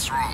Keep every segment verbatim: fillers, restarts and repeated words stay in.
Let's roll.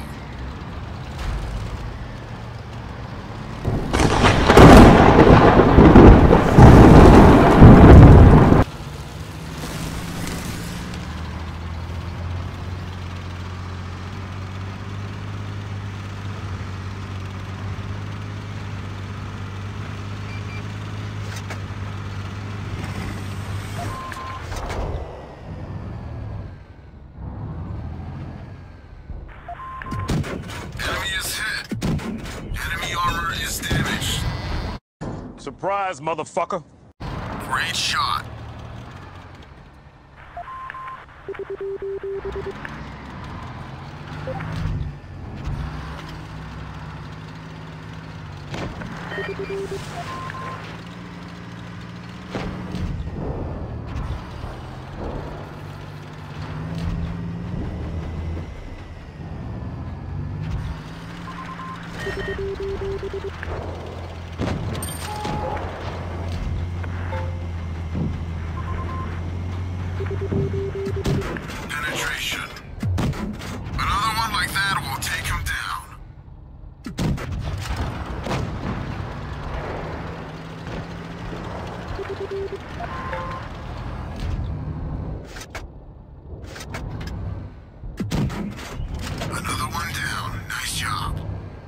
Surprise, motherfucker. Great shot. Penetration. Another one like that will take him down. Another one down. Nice job.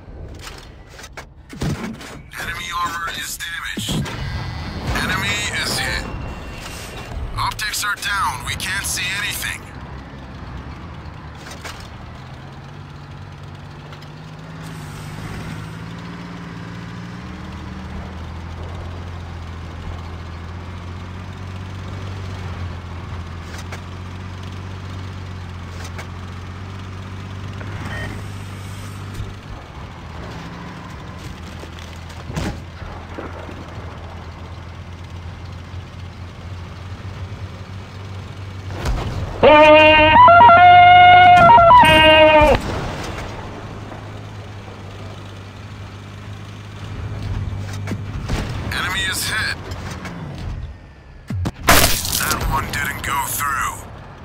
Enemy armor is damaged. Enemy is hit. Optics are down. We can't see anything. Enemy is hit. That one didn't go through.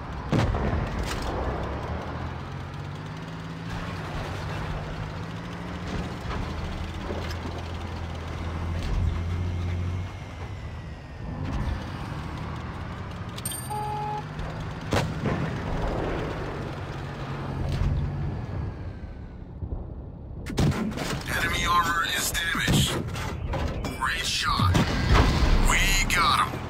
Enemy armor is damaged. Great shot. We got him.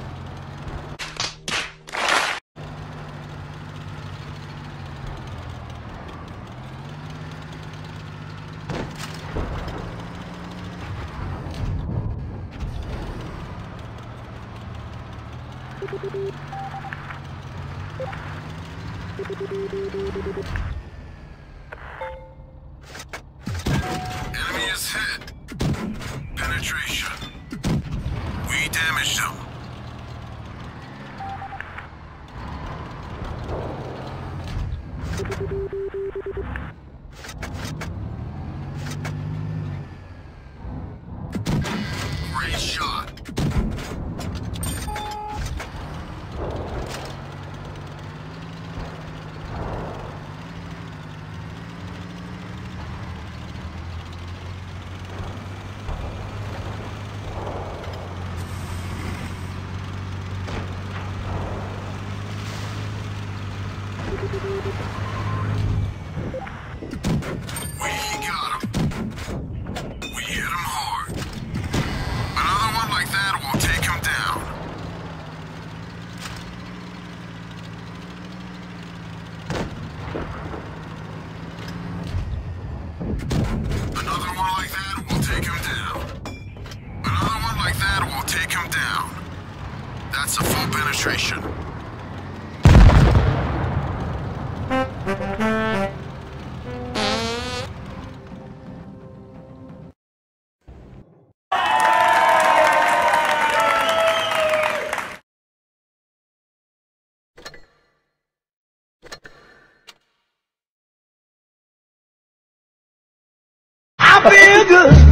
Enemy is hit. Penetration. We damaged him. Great shot. We got him. We hit him hard. Another one like that will take him down. Another one like that will take him down. Another one like that will take him down. That's a full penetration. I feel good.